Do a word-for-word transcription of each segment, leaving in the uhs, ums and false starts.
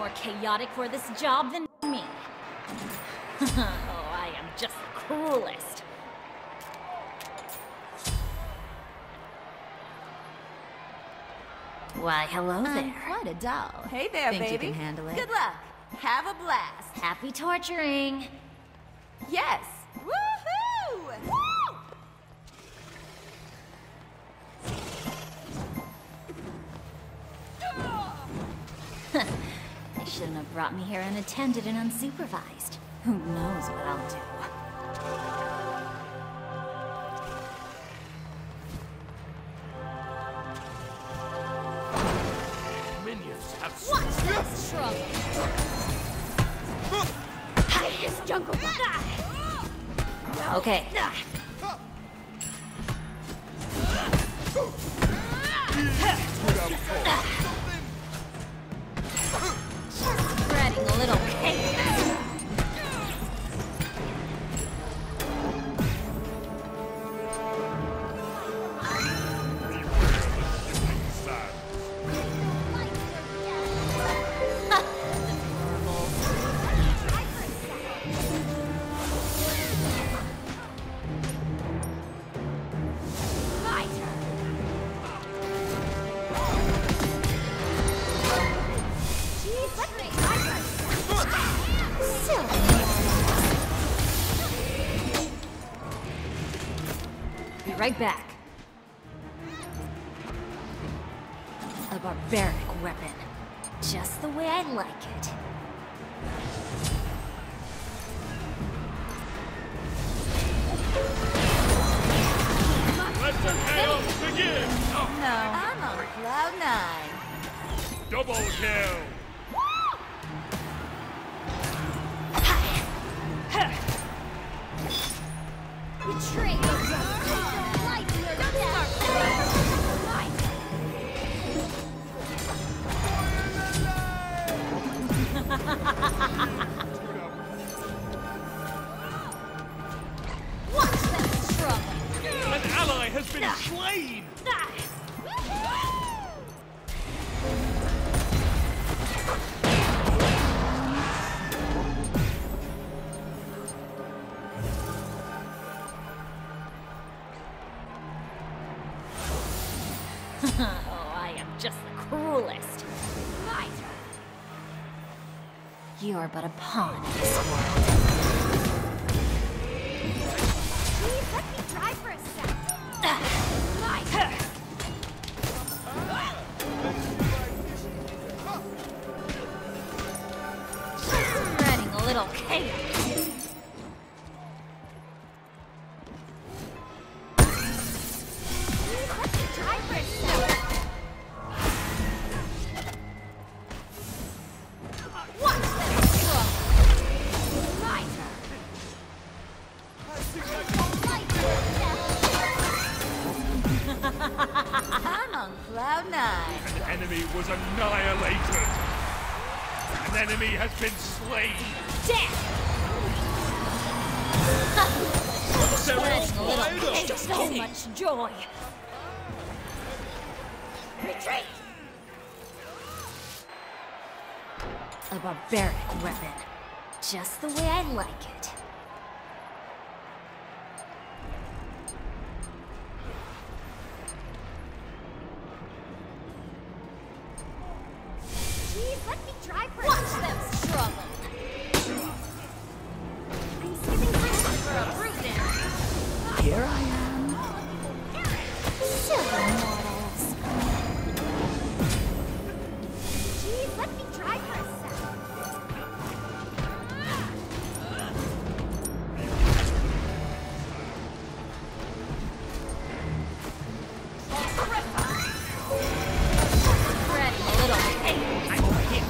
more chaotic for this job than me. Oh, I am just the cruelest. Why, hello there. I'm quite a doll. Hey there, Think baby. you can handle it? Good luck. Have a blast. Happy torturing. Yes. Woohoo! Woo! They shouldn't have brought me here unattended and unsupervised. Who knows what I'll do. Minions have Watch this trouble! Hide this jungle bug! Okay. Just spreading a little chaos. Be right back. A barbaric weapon. Just the way I like it. Let the chaos begin! No, I'm on cloud nine. Double kill! Retreat! Watch them struggle! An ally has been slain! Oh, I am just the cruelest. You're but a pawn in this world. Please let me try for a sec. Spreading a little chaos. Please let me try for a sec. Watch them struggle. My I'm on cloud nine. An enemy was annihilated! An enemy has been slain! Spreading a little chaos. So much joy. retreat. A barbaric weapon. Just the way I like it. Please let me try for a Watch sec. them struggle. I'm skipping Christmas for a brute now. Here I am. Silly mortals. Please let me try for a sec. Spreading a little chaos. I'm over here!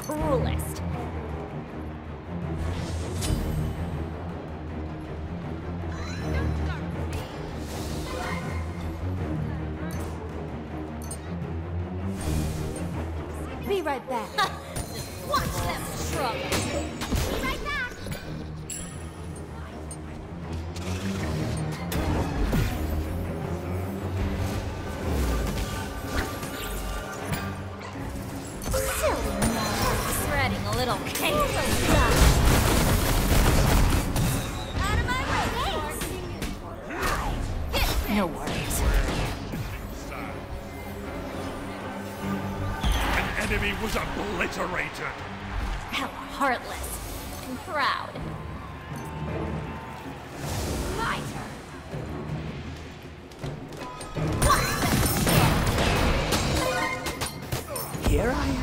cruelest. Be right back. Watch them struggle. Be right back. Silly mortals. Spreading a little chaos. Out of my way. Get No worries. An enemy was obliterated. How heartless and proud. my turn. Here I am.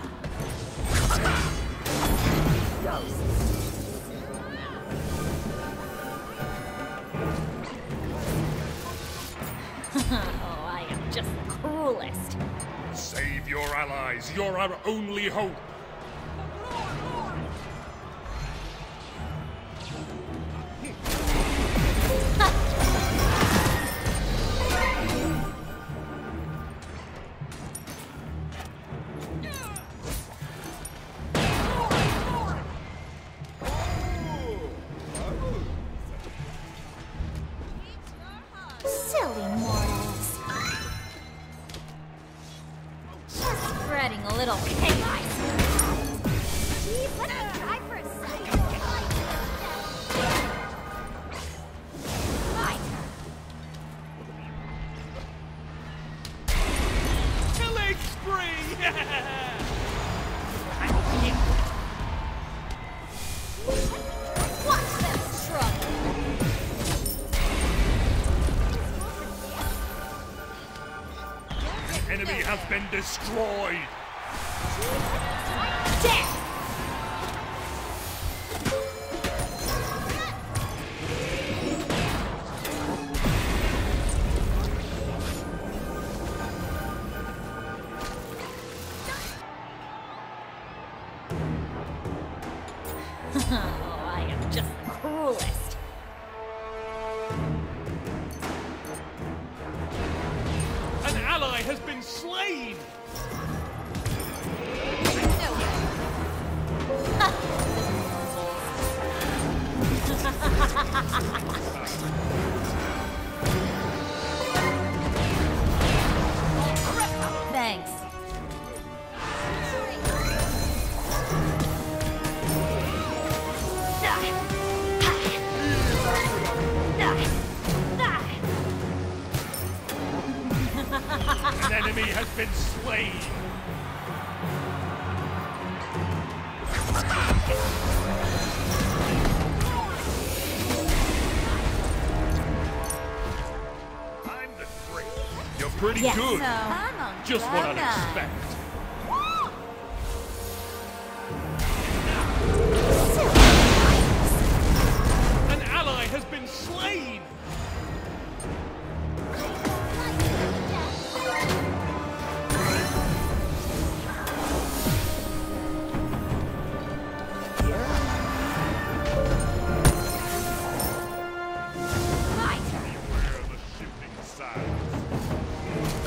Oh, I am just the cruelest. Save your allies. You're our only hope. Silly mortals. Just spreading a little chaos. Geez, let me try for a second. My turn. Killing spree! Watch them struggle. The enemy has been destroyed. Death! Oh, I am just the cruelest. An ally has been slain. No way. Thanks. An enemy has been slain. I'm the great. You're pretty Yes. good. So I'm on Just what cloud I'd nine. expect. An ally has been slain. My turn. Beware the shifting sands.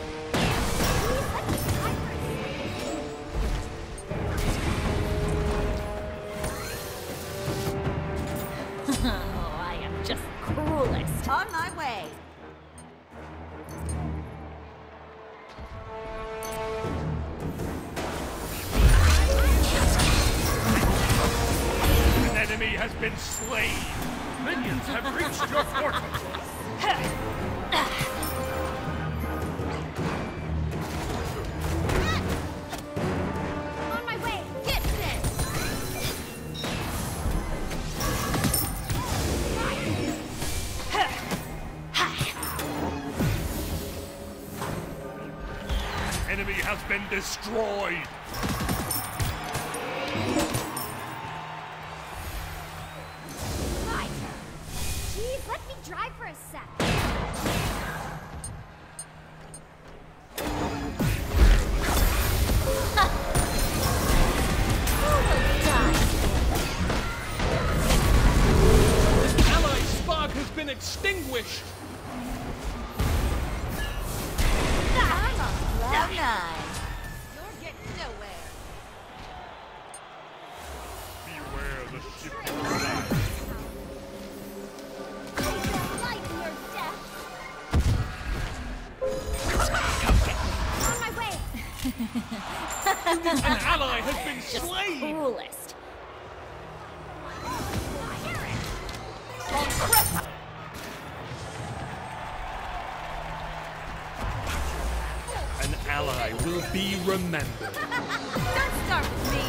Oh, I am just the cruelest. On my way. An enemy has been slain. Minions have reached your fortress. On my way. Get this. Enemy has been destroyed. My turn. Geez, let me drive for a sec. been extinguished! I'm on cloud nine. You're getting nowhere. Beware the ship. Light in your death. On my way. An ally has been slain! Coolest. An ally will be remembered. Don't start with me.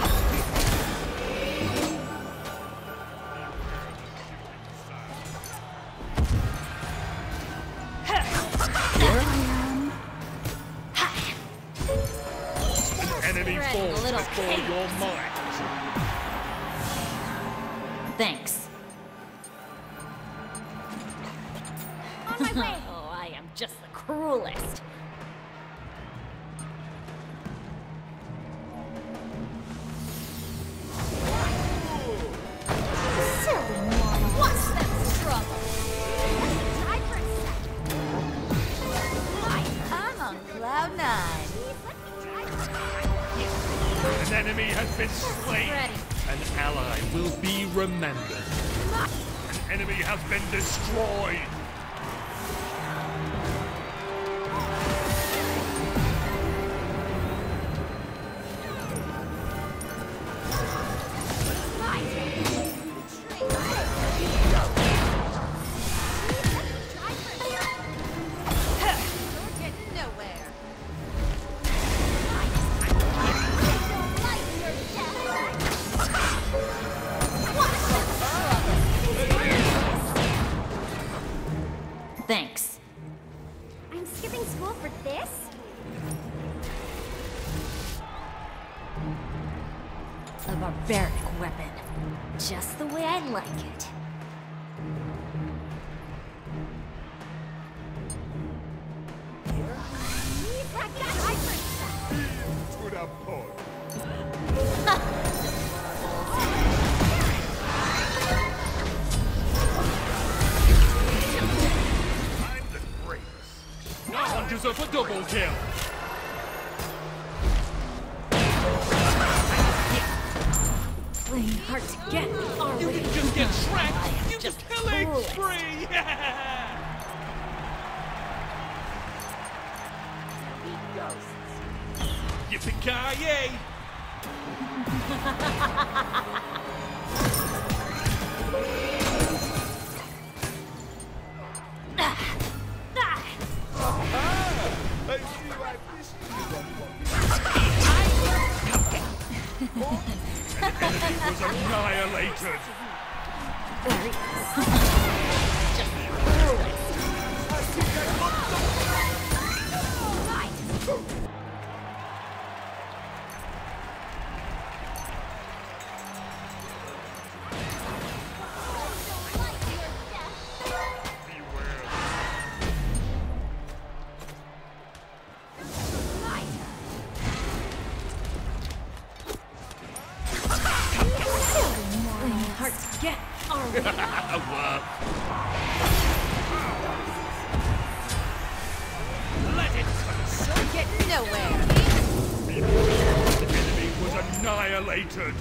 An enemy Spreading a falls little before chaos. your might. Thanks. On my way. Oh, I am just the cruelest. Silly mortal. Watch them struggle. Try for a sec. I'm on cloud nine. Please let me try for a sec. An enemy has been slain. Ready. An ally will be remembered. An enemy has been destroyed. Try for a sec. You're getting nowhere. Light in your death. Watch them struggle. Thanks. I'm skipping school for this? A barbaric weapon. Just the way I like it. Please let me try for a sec. To the point. I'm the greatest. No one deserves a double kill. Playing hard to get, are You we? can just get I tracked. am You just just killing coolest. spree. Yippee-ki-yay! An enemy was annihilated. Very just coolest. Light in your death. Beware. Playing hard to get, are we? Work. Let it pass. You're getting nowhere. The enemy was annihilated.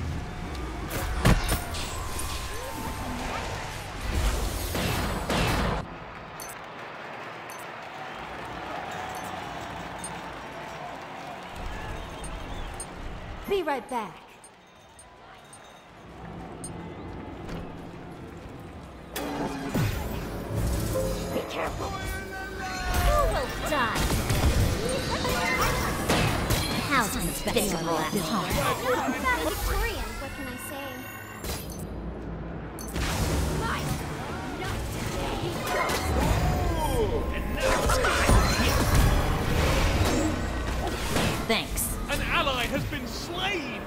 Be right back. Who will die? How's unspeakable at home? I'm not Victorian, what can I say? Thanks. An ally has been slain.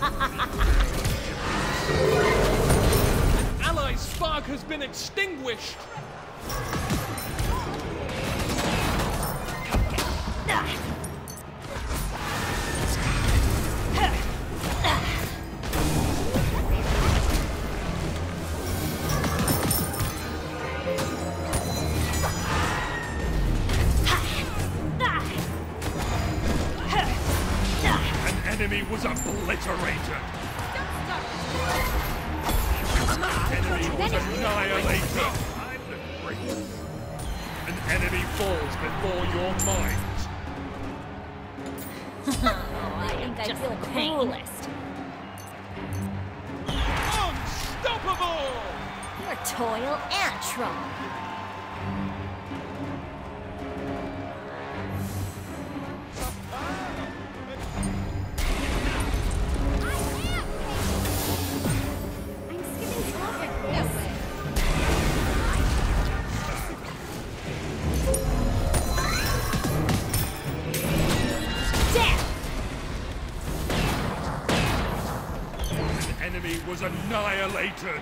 An ally spark has been extinguished. Enemy was obliterated. Enemy was annihilated. An enemy falls before your mind. Oh, I think I feel coolest. Unstoppable! Your toil and trouble. Enemy was annihilated.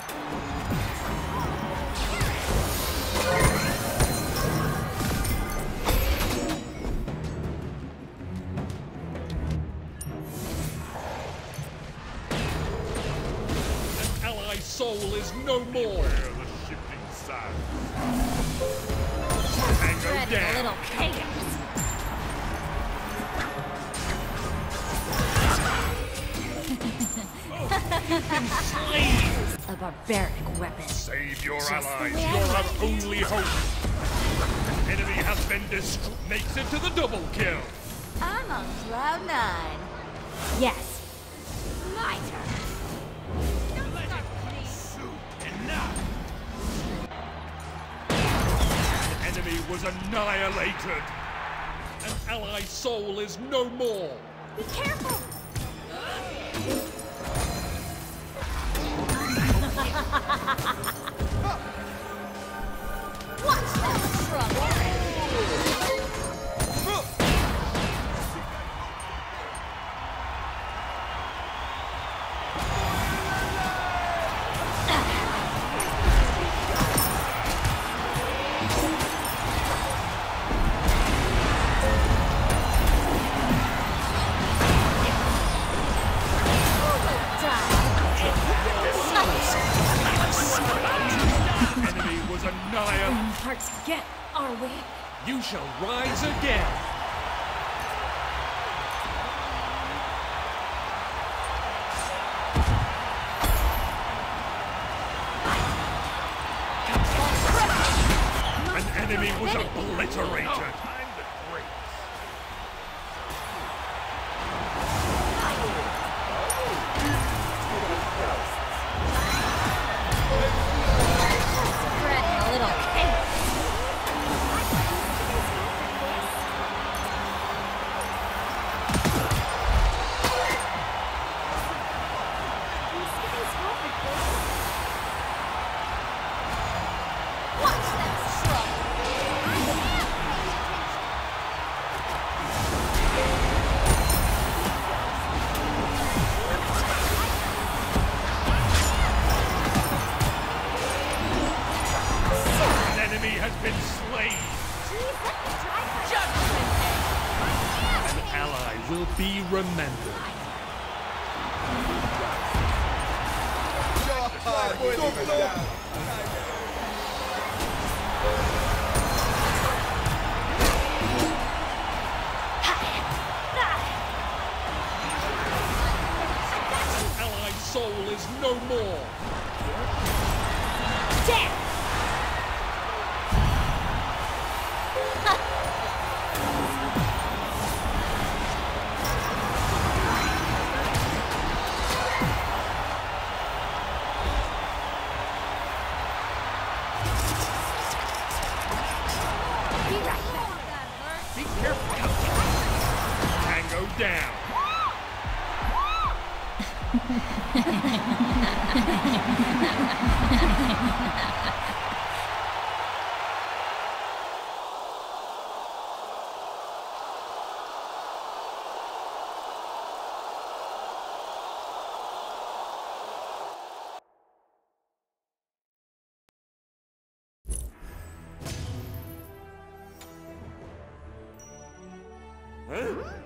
An ally soul is no more. The shifting sand. Tango Dreading a down. little chaos. A barbaric weapon. Save your Just the allies. way I You're like our only hope. Enemy has been destroyed. Makes it to the double kill. I'm on cloud nine. Yes. My turn. Don't start with me. Enough. The enemy was annihilated. An ally soul is no more. Be careful. Watch them struggle. Enemy was annihilated. Hearts get our way. You shall rise again. An enemy was obliterated. Dreading a little chaos. Watch them struggle. An enemy has been slain. An ally will be remembered. An allied soul is no more. Damn! Be right back. Be careful. Tango down. Huh?